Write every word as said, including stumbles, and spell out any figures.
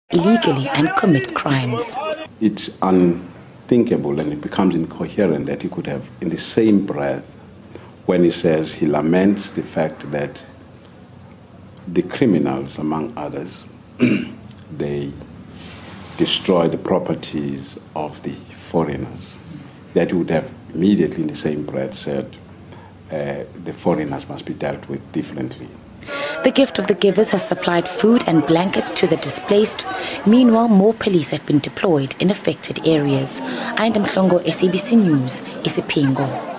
illegally and commit crimes. It's unthinkable and it becomes incoherent that he could have, in the same breath, when he says he laments the fact that the criminals, among others, they destroy the properties of the foreigners, that he would have immediately in the same breath said uh, the foreigners must be dealt with differently. The Gift of the Givers has supplied food and blankets to the displaced. Meanwhile, more police have been deployed in affected areas. I am Mhlongo, S A B C News, Isipingo.